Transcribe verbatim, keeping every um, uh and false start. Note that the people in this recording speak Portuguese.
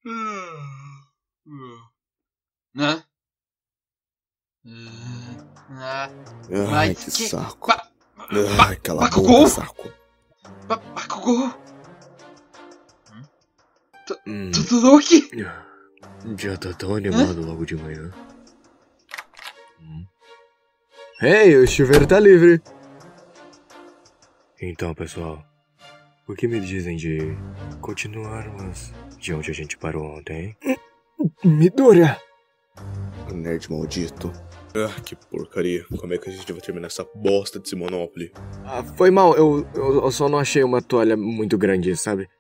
Hã? Ai, que saco. Ba... Ai, cala a Bakugou? boca, saco. Ba... Bakugou? Hum. Todoroki? Já tá tão animado logo de manhã. Hum. Ei, o chuveiro tá livre. Então, pessoal, o que me dizem de continuarmos de onde a gente parou ontem, hein? Midoriya! Nerd maldito. Ah, que porcaria. Como é que a gente vai terminar essa bosta desse Monopoly? Ah, foi mal. Eu, eu, eu só não achei uma toalha muito grande, sabe?